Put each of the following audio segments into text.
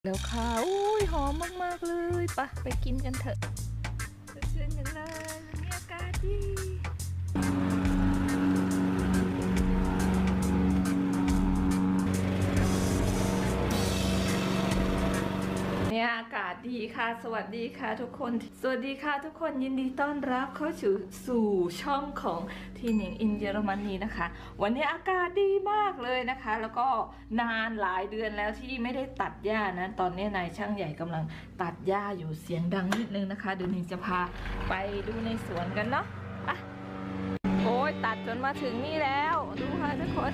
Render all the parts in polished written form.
แล้วค่ะอุ้ยหอมมากๆเลยไปกินกันเถอะชื่นๆกันเลยวันนี้อากาศดีเนี่ยอากาศดีค่ะสวัสดีค่ะทุกคนสวัสดีค่ะทุกคนยินดีต้อนรับเข้าสู่ช่องของทีหนิงอินเยอรมนีนะคะวันนี้อากาศดีมากเลยนะคะแล้วก็นานหลายเดือนแล้วที่ไม่ได้ตัดหญ้านะตอนนี้นายช่างใหญ่กำลังตัดหญ้าอยู่เสียงดังนิดนึงนะคะเดี๋ยวนิงจะพาไปดูในสวนกันเนาะไปโอ้ยตัดจนมาถึงนี่แล้วดูค่ะทุกคน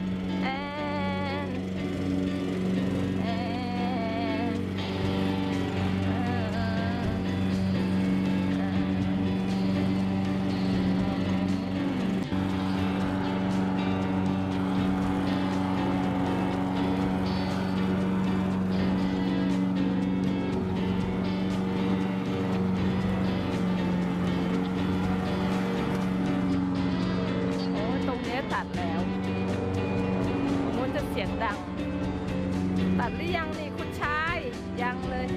ตัดแล้วมันจะเสียงดังตัดหรือยังนี่คุณชายยังเลย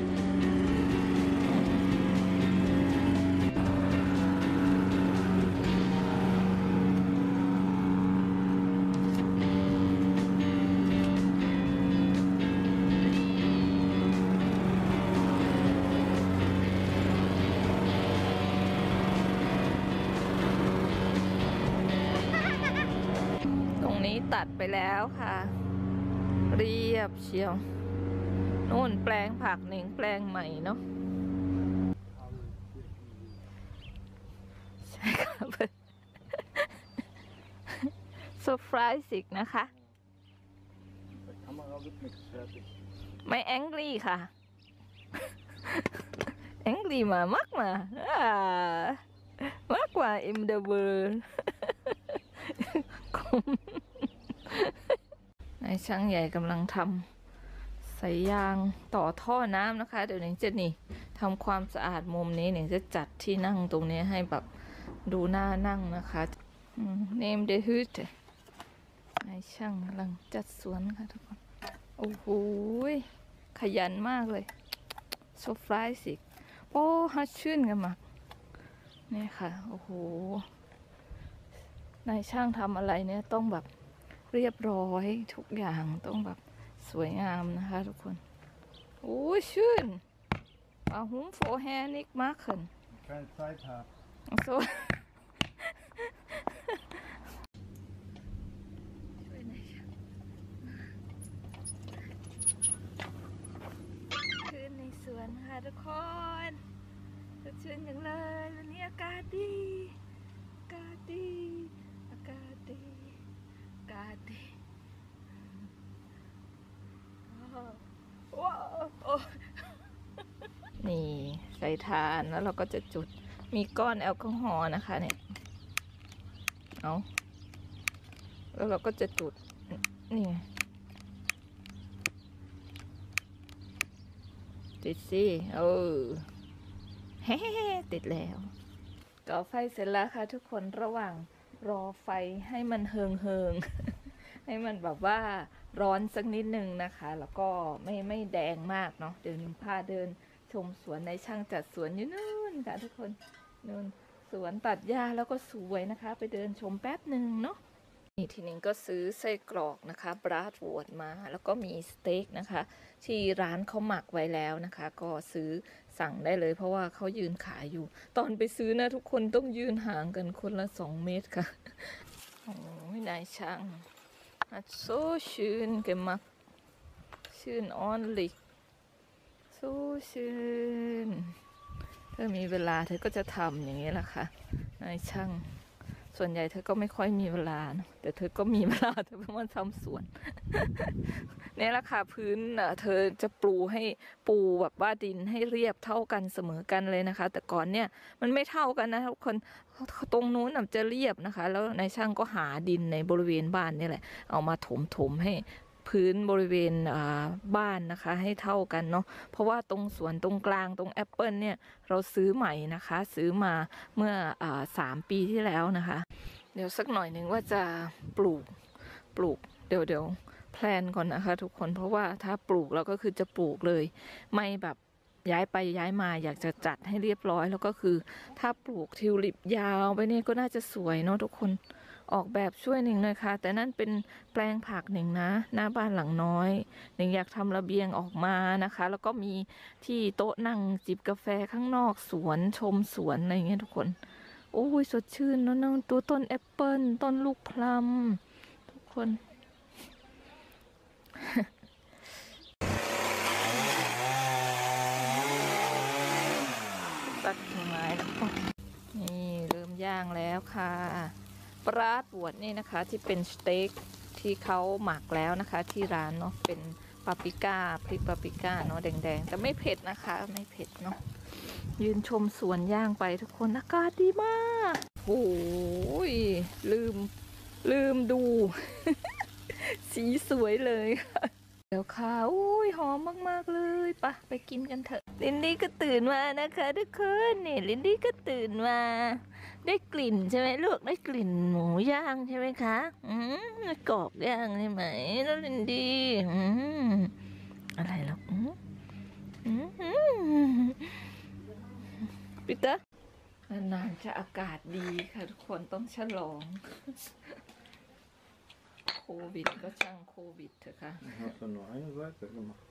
ตัดไปแล้วค่ะเรียบเชียวนู่นแปลงผักหนิงแปลงใหม่เนาะใช่ค่ะเซอร์ไพรส์อีกนะคะไม่แองกี้ค่ะแองกี้มามากกว่าอิมเดเวอร์นายช่างใหญ่กำลังทำสายยางต่อท่อน้ำนะคะเดี๋ยวหนิงจะนี่ทำความสะอาดมุมนี้หนิงจะจัดที่นั่งตรงนี้ให้แบบดูน่านั่งนะคะเนมเดฮึตนายช่างกำลังจัดสวนค่ะทุกคนโอ้โหขยันมากเลยโซฟรายสิโอ้ฮัชชื่นกันมากนี่ค่ะโอ้โหนายช่างทำอะไรเนี่ยต้องแบบเรียบร้อยทุกอย่างต้องแบบสวยงามนะคะทุกคนโอ้ชื่นหุ้มโฟแฮนิกมากขึ้นโซช่วยหน่อยค่ะขึ้นในสวนค่ะทุกคนชื่นอย่างเลยวันนี้อากาศดีอากาศดีอากาศดีอากาศดีว้าวนี่ใส่ทานแล้วเราก็จะจุดมีก้อนแอลกอฮอล์นะคะเนี่ยเอาแล้วเราก็จะจุดนี่ติดสิเฮ้ติดแล้วก่อไฟเสร็จแล้วค่ะทุกคนระหว่างรอไฟให้มันเฮิงให้มันแบบว่าร้อนสักนิดนึงนะคะแล้วก็ไม่แดงมากเนาะเดี๋ยวนิมพาเดินชมสวนในช่างจัดสวนอยู่นู่นค่ะทุกคนนู่นสวนตัดหญ้าแล้วก็สวยนะคะไปเดินชมแป๊บหนึ่งเนาะนี่ทีนึงก็ซื้อไส้กรอกนะคะบราดวอร์ดมาแล้วก็มีสเต็กนะคะที่ร้านเขาหมักไว้แล้วนะคะก็ซื้อสั่งได้เลยเพราะว่าเขายืนขายอยู่ตอนไปซื้อนะทุกคนต้องยืนห่างกันคนละ2 เมตรค่ะโอ้ยนายช่างso schön gemacht schön ordentlich so schön เธอมีเวลาเธอก็จะทำอย่างนี้แหละค่ะนายช่างส่วนใหญ่เธอก็ไม่ค่อยมีเวลานะแต่เธอก็มีเวลาเธอเพิ่งมาทำสวนเนี่ยแหละค่ะพื้นเธอจะปูแบบว่าดินให้เรียบเท่ากันเสมอกันเลยนะคะแต่ก่อนเนี่ยมันไม่เท่ากันนะทุกคนตรงนู้นจะเรียบนะคะแล้วนายช่างก็หาดินในบริเวณบ้านนี่แหละเอามาถมให้พื้นบริเวณบ้านนะคะให้เท่ากันเนาะเพราะว่าตรงสวนตรงกลางตรงแอปเปิลเนี่ยเราซื้อใหม่นะคะซื้อมาเมื่อ3 ปีที่แล้วนะคะเดี๋ยวสักหน่อยหนึ่งว่าจะปลูกเดี๋ยวแพลนก่อนนะคะทุกคนเพราะว่าถ้าปลูกเราก็คือจะปลูกเลย ไม่แบบย้ายไปย้ายมาอยากจะจัดให้เรียบร้อยแล้วก็คือถ้าปลูกทิวลิปยาวไปเนี่ยก็น่าจะสวยเนาะทุกคนออกแบบช่วยหนิงหน่อยค่ะแต่นั่นเป็นแปลงผักหนิงนะหน้าบ้านหลังน้อยหนิงอยากทำระเบียงออกมานะคะแล้วก็มีที่โต๊ะนั่งจิบกาแฟข้างนอกสวนชมสวนอะไรอย่างเงี้ยทุกคนโอ้ยสดชื่นเนาะตัวต้นแอปเปิลต้นลูกพลัมทุกคนตัดกิ่งไม้แล้วก็นี่เริ่มย่างแล้วค่ะปลาบวดนี่นะคะที่เป็นสเต็กที่เขาหมักแล้วนะคะที่ร้านเนาะเป็นปาปริก้าพริกปาปริก้าเนาะแดงๆแต่ไม่เผ็ดนะคะไม่เผ็ดเนาะยืนชมสวนย่างไปทุกคนอากาศดีมากโอ้ยลืมดู สีสวยเลยค่ะเดี๋ยวค่ะอุ้ยหอมมากๆเลยไปกินกันเถอะลินดี้ก็ตื่นมานะคะทุกคนนี่ลินดี้ก็ตื่นมาได้กลิ่นใช่ไหมลูกได้กลิ่นหมูย่างใช่ไหมคะกรอบย่างใช่ไหมแล้วลินดี้อะไรหรอกปีเตอร์นานๆจะอากาศดีค่ะทุกคนต้องฉลองโควิดก็ช่างโควิดเถอะค่ะ Hast du nur eine Seite gemacht?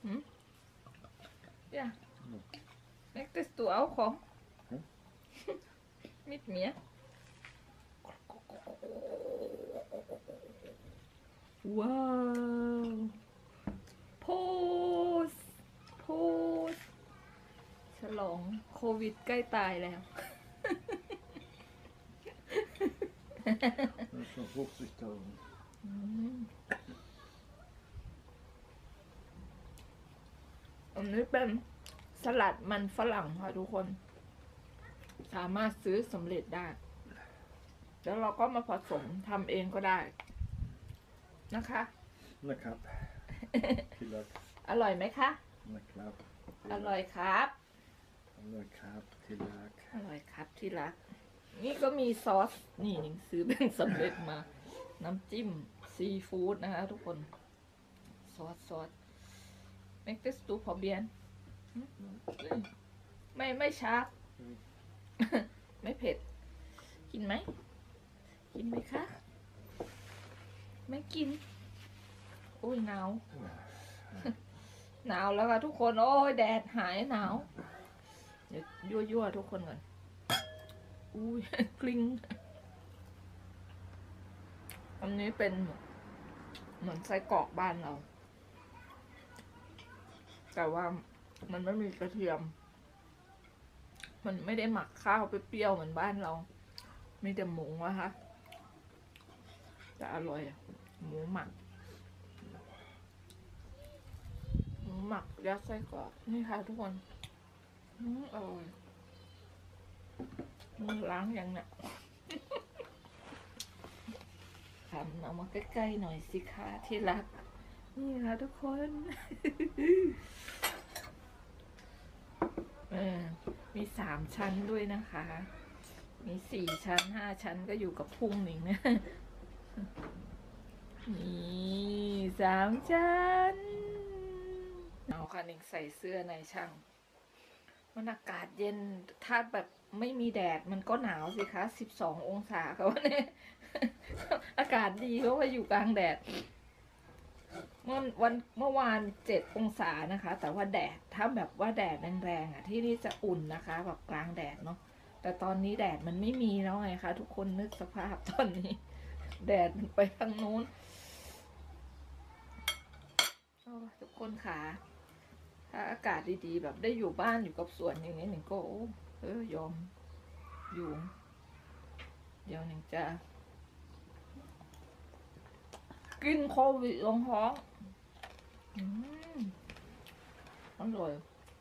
Ja. Möchtest du auch kommen? Mit mir? Wow. Prost. Prost. ฉลองโควิดใกล้ตายแล้ว Das ist schon 50.000. อันนี้เป็นสลัดมันฝรั่งค่ะทุกคน สามารถซื้อสำเร็จได้ แล้วเราก็มาผสมทำเองก็ได้นะคะนะครับ ที่รักอร่อยไหมคะนะครับอร่อยครับอร่อยครับที่รักอร่อยครับที่รัก นี่ก็มีซอส นี่หนิงซื้อเป็นสำเร็จมา น้ำจิ้มซีฟู้ดนะคะทุกคน ซอสเม็กเตสตูพอเบียนไม่ชาร์ป ไม่เผ็ด กินไหม กินไหมคะ ไม่กิน โอ้ยหนาว หนาวแล้วค่ะทุกคน โอ้ยแดดหายหนาว เดี๋ยวยั่วทุกคนก่อน อุ้ย กลิ้ง อันนี้เป็นเหมือนไส้กรอกบ้านเรา แต่ว่ามันไม่มีกระเทียม มันไม่ได้หมักข้าวเปรี้ยวเหมือนบ้านเรา มีแต่หมูนะคะแต่อร่อยอะหมูหมักยัดไส้กรอกนี่ค่ะทุกคนอร่อยมือล้างยังเนี่ย ทำเอามาใกล้ๆหน่อยสิคะที่รักนี่ค่ะทุกคน มี3 ชั้นด้วยนะคะ มี4 ชั้น5 ชั้นก็อยู่กับพุงหนิงนะ นี่3 ชั้นเอาค่ะหนิงใส่เสื้อในช่างมันอากาศเย็นถ้าแบบไม่มีแดดมันก็หนาวสิคะ12 องศาค่ะวันนี้ อากาศดีเพราะว่าอยู่กลางแดดเมื่อวาน7 องศานะคะ แต่ว่าแดดถ้าแบบว่าแดดแรงๆอ่ะที่นี่จะอุ่นนะคะแบบกลางแดดเนาะแต่ตอนนี้แดดมันไม่มีแล้วไงคะทุกคนนึกสภาพตอนนี้ แดดมันไปทางนู้นทุกคนค่ะถ้าอากาศดีๆแบบได้อยู่บ้านอยู่กับสวนอย่างนี้หนึ่งก็ยอมอยู่เดี๋ยวหนึ่งจะกินโควิดลงท้องอร่อย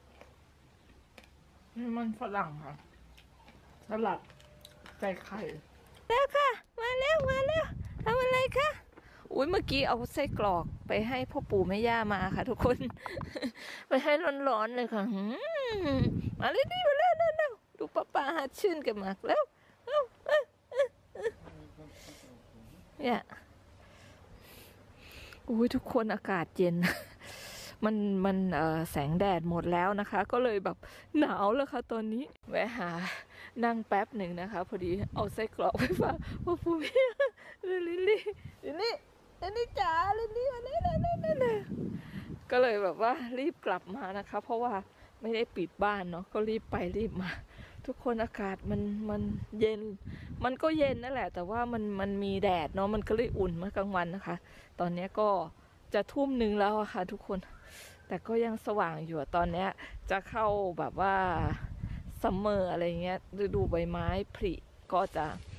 นี่มันฝรั่งค่ะสลัดใส่ไข่แล้วค่ะมาแล้วทำอะไรคะอุ้ยเมื่อกี้เอาไส้กรอกไปให้พ่อปู่แม่ย่ามาค่ะทุกคน ไปให้ร้อนๆเลยค่ะมาเลยดิมาแล้วดูป้าหัดชื่นกันมากแล้วเนี่ยอุ้ยทุกคนอากาศเย็น มันแสงแดดหมดแล้วนะคะ ก็เลยแบบหนาวแล้วค่ะตอนนี้แวะหานั่งแป๊บหนึ่งนะคะ พอดีเอาไส้กรอกไปฝากพ่อผู้พี่ลิลลี่จ๋าลิลลี่มาเลยก็เลยแบบว่ารีบกลับมานะคะ เพราะว่าไม่ได้ปิดบ้านเนาะก็รีบไปรีบมา ทุกคนอากาศมันเย็น มันก็เย็นนั่นแหละ แต่ว่ามันมีแดดเนาะมันก็เลยอุ่นเมื่อกลางวันนะคะ ตอนนี้ก็จะทุ่มหนึ่งแล้วอะค่ะทุกคน แต่ก็ยังสว่างอยู่ตอนนี้จะเข้าแบบว่าซัมเมอร์อะไรเงี้ยฤดูใบไม้ผลิก็จะ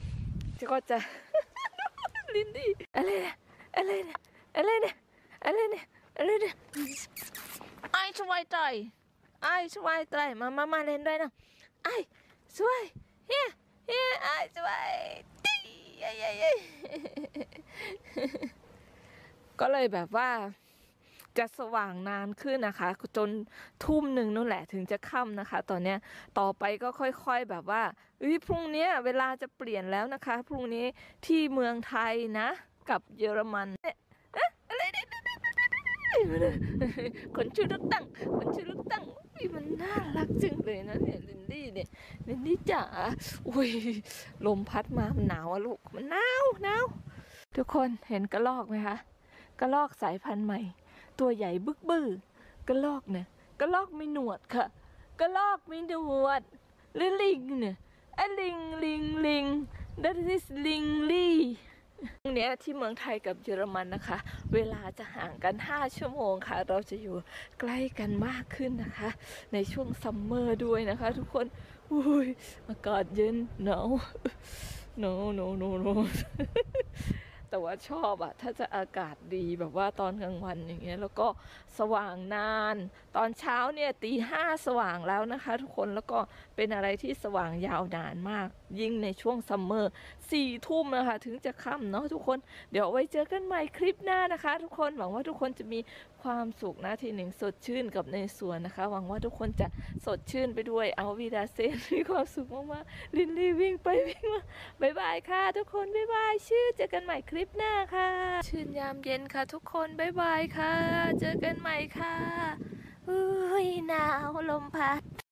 ลินดี้อะไรเนี่ยไอ้ช่วยใจมาเล่นด้วยนะไอ้ช่วยเฮียไอ้ช่วยก็เลยแบบว่าจะสว่างนานขึ้นนะคะจนทุ่มหนึ่งนู่นแหละถึงจะค่ำนะคะตอนเนี้ยต่อไปก็ค่อยๆแบบว่าพรุ่งนี้เวลาจะเปลี่ยนแล้วนะคะพรุ่งนี้ที่เมืองไทยนะกับเยอรมันอะไรเนี่ยคนชื่อลูกตั้งมันน่ารักจังเลยนะเนี่ยลินดี้จ๋าอุ้ยลมพัดมามันหนาวอะลูกมันหนาวทุกคนเห็นกระรอกไหมคะกระรอกสายพันธุ์ใหม่ตัวใหญ่บึกบื้อกระรอกเนี่ยกระรอกมีหนวดค่ะกระรอกมีหนวดหรือลิงเนี่ยลิง that is ลิงลี่ตรงเนี้ยที่เมืองไทยกับเยอรมันนะคะเวลาจะห่างกัน5 ชั่วโมงค่ะเราจะอยู่ใกล้กันมากขึ้นนะคะในช่วงซัมเมอร์ด้วยนะคะทุกคนอุ้ยอากาศเย็นหนาว no แต่ว่าชอบอะถ้าจะอากาศดีแบบว่าตอนกลางวันอย่างเงี้ยแล้วก็สว่างนานตอนเช้าเนี่ยตี 5สว่างแล้วนะคะทุกคนแล้วก็เป็นอะไรที่สว่างยาวนานมากยิ่งในช่วงซัมเมอร์4 ทุ่มนะคะถึงจะค่ำเนาะทุกคนเดี๋ยวไว้เจอกันใหม่คลิปหน้านะคะทุกคนหวังว่าทุกคนจะมีความสุขนะทีหนึ่งสดชื่นกับในสวนนะคะหวังว่าทุกคนจะสดชื่นไปด้วยเอาวีดาเซนมีความสุขมากๆลินลี่วิ่งไปวิ่งมาบ๊ายบายค่ะทุกคนบ๊ายบายเจอกันใหม่คลิปหน้าค่ะชื่นยามเย็นค่ะทุกคนบ๊ายบายค่ะเจอกันใหม่ค่ะอุ้ยหนาวลมพัด